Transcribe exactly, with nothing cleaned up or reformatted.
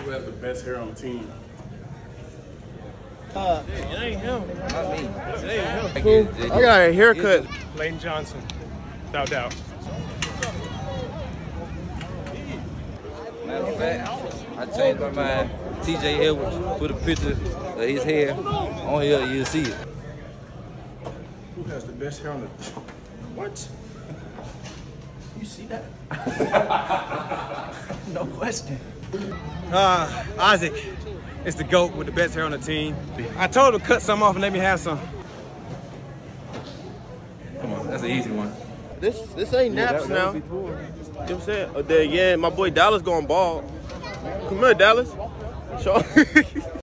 Who has the best hair on the team? Uh, it ain't him. Not me. It ain't him. Cool. I got a haircut. Lane Johnson, without doubt. Matter of fact, I changed my mind. T J Edwards put a picture of his hair on here, you'll see it. Who has the best hair on the What? You see that? No question. Uh, Isaac is the GOAT with the best hair on the team. I told him to cut some off and let me have some. Come on, that's an easy one. This this ain't Yeah, naps that- that now. would be cool. You know what I'm saying? Uh, then, yeah, my boy Dallas going bald. Come here, Dallas. Show